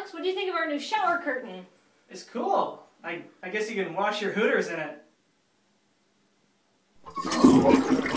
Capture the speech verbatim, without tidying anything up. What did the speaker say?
Alex, what do you think of our new shower curtain? It's cool. I, I guess you can wash your hooters in it.